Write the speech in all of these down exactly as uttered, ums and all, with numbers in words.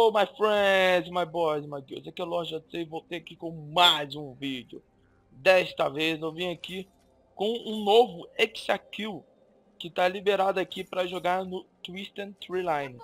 Hello, my friends, my boys, my girls. Aqui é o Loja C e voltei aqui com mais um vídeo. Desta vez eu vim aqui com um novo Exakill que tá liberado aqui para jogar no Twisted Treeline.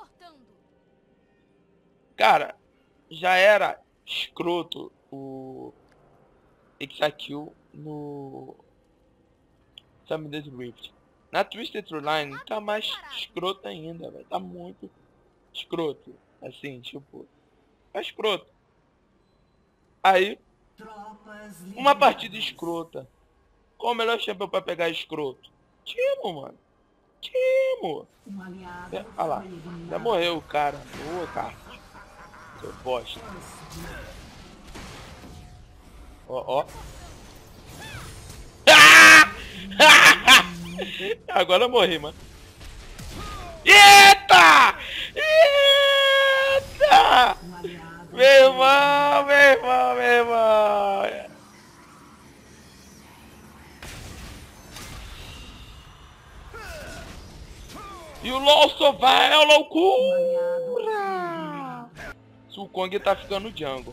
Cara, já era escroto o Exakill no Summoners Rift. Na Twisted Treeline tá mais escroto ainda, velho. Tá muito escroto. Assim, tipo, é escroto. Aí, uma partida escrota. Qual o melhor champion pra pegar escroto? Timo, mano. Timo. É, olha lá. Já morreu o cara. Boa, cara. Seu bosta. Ó, ó. Agora eu morri, mano. Eita! Eita! Meu irmão, meu irmão, meu irmão. E o LOL só vai, é loucura! O Kong tá ficando jungle.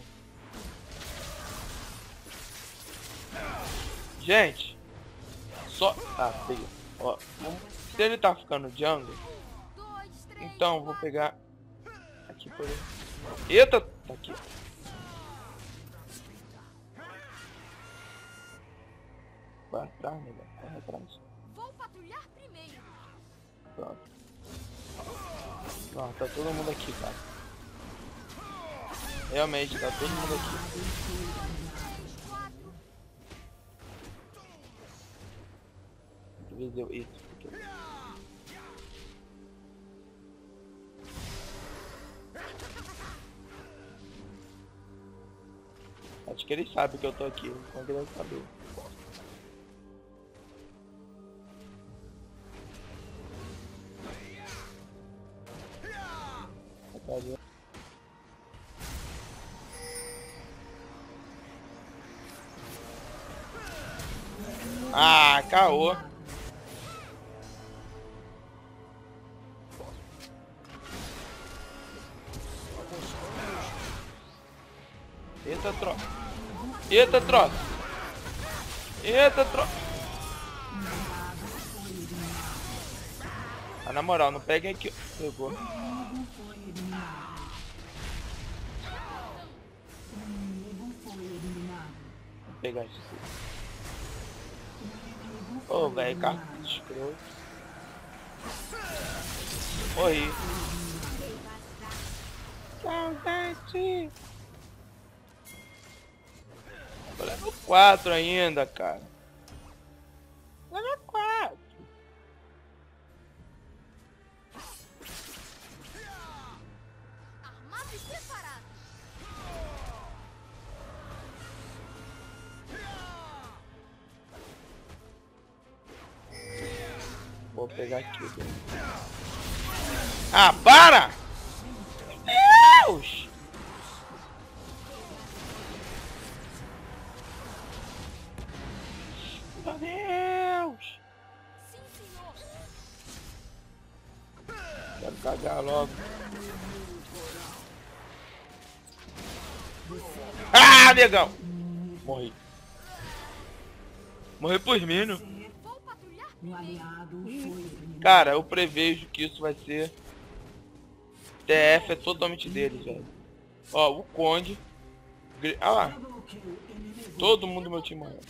Gente, só... Ah, feio. Ó, se ele tá ficando jungle, então vou pegar aqui por ele. Eita, tá aqui. Vai atrás, né? Vai atrás. Vou patrulhar primeiro. Pronto. Não, tá todo mundo aqui, cara. Realmente, tá todo mundo aqui. Deixa eu ver isso. Acho que ele sabe que eu tô aqui, quando ele vai saber. Ah, caô. Eita, troca. Eita, troca. Eita, troca. Ah, na moral, não peguem aqui. Pegou. Vou pegar isso aqui. Ô, oh, velho, carro escroto. Morri. Saudade. Level quatro ainda, cara. Level quatro. Armado e preparado. Vou pegar aqui. Ah, para! Deus! Meu Deus! Sim, senhor. Quero cagar logo. Ah, negão! Morri. Morri por mim. Vou patrulhar primeiro. Cara, eu prevejo que isso vai ser... T F é totalmente deles, velho. Ó, o Kong. Ah lá. Todo mundo do meu time morreu.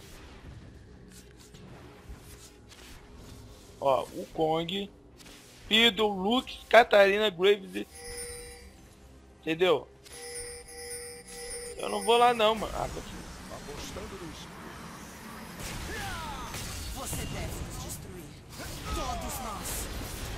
Ó, o Kong. Fiddle, Lux, Catarina, Graves. Entendeu? Eu não vou lá não, mano. Ah, tô aqui. Você deve nos destruir. Todos nós.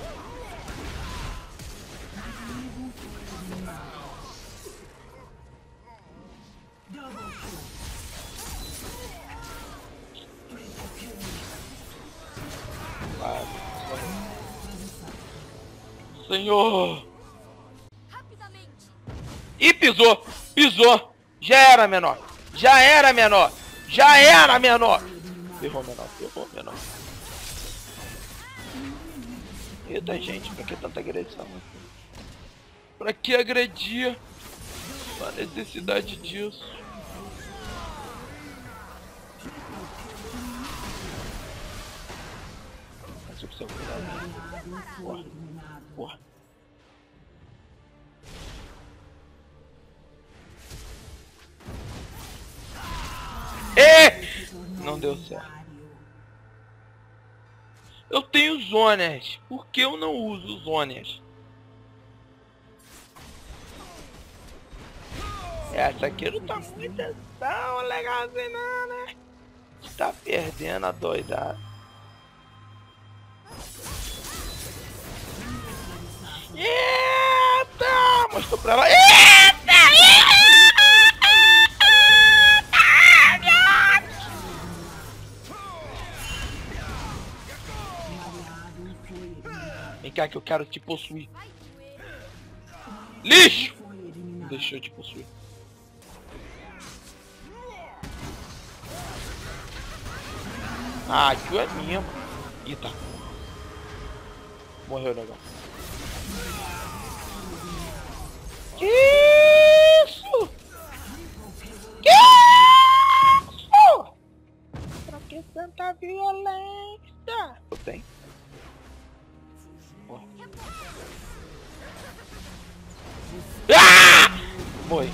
Senhor! Rapidamente. E pisou! Pisou! Já era menor! Já era menor! Já era menor! Ferrou menor, ferrou menor. Eita, gente, pra que tanta agressão? Pra que agredir? Não há necessidade disso. Mas eu preciso cuidar. Porra. Porra. E! Não deu certo. Eu tenho zonas. Por que eu não uso zonas? Essa aqui não tá muito tão legal assim não, né? Está perdendo a doidada. Eita! Mostrou pra ela. Eita! Vem cá que eu quero te possuir. Lixo! Deixa eu te possuir. Ah, aquilo é minha, mano. Eita. Morreu o negócio. Que isso? Que isso? Pra que tanta violência? Eu tenho. Oh. Ah! Morri.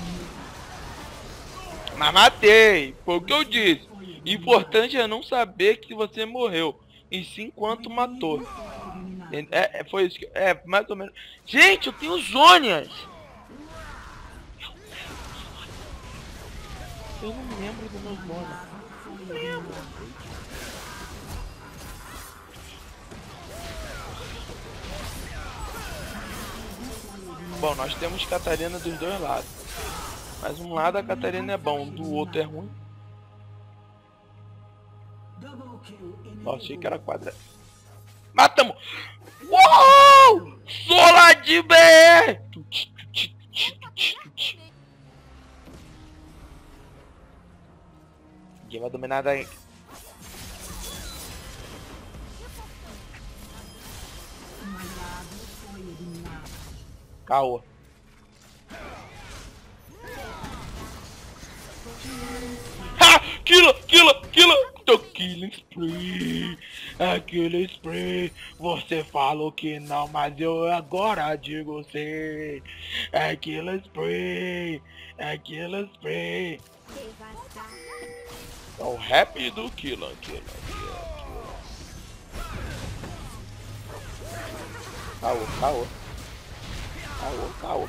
Mas matei. Foi o que eu disse. Importante é não saber que você morreu, e sim quanto matou. É, é, foi isso que... É, mais ou menos. Gente, eu tenho zônias! Eu não lembro do meu zônias. Não lembro. Bom, nós temos Catarina dos dois lados. Mas um lado a Catarina é bom, do outro é ruim. Nossa, achei que era quadra. Matamos! Uou! Sola de B! Ninguém vai dominar daí. Caô. Ha! Killa! Killa! Killa! Tô killing spree! É killing spree! Você falou que não, mas eu agora digo sim! É killing spree! É killing spree! É o rap do Killa! Killa! Killa! Caô! Caô! Caô! Caô!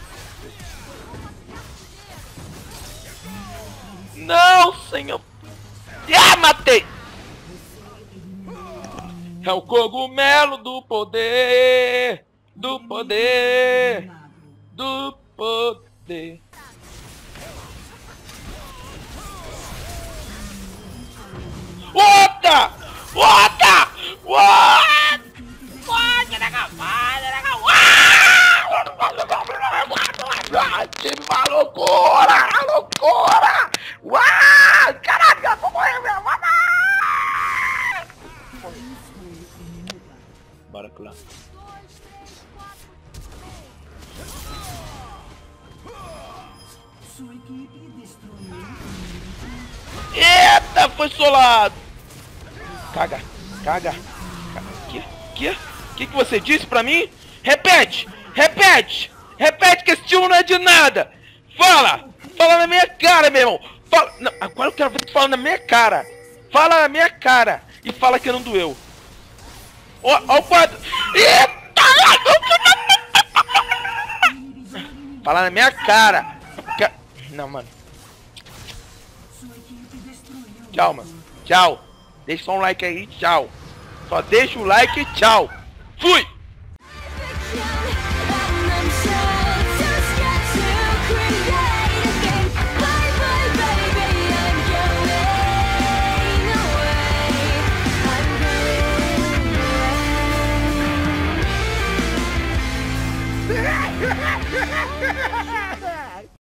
Não, senhor! Ah, matei! É o cogumelo do poder! Do poder! Do poder! Outra! Outra! Outra! Pode negar, time uma loucura! Loucura! Uau! Caralho, eu vou morrer mesmo! Bora lá. Eita, foi solado! Caga, caga. Que? Que? Que que você disse pra mim? Repete! Repete! Repete que esse tio não é de nada! Fala! Fala na minha cara, meu irmão! Fala... Não, agora eu quero ver tu falando na minha cara! Fala na minha cara! E fala que não doeu! Ó, ó o quadro! Eita! Fala na minha cara! Não, mano. Tchau, mano. Tchau. Deixa só um like aí, tchau. Só deixa o like e tchau. Fui! Ha ha ha ha!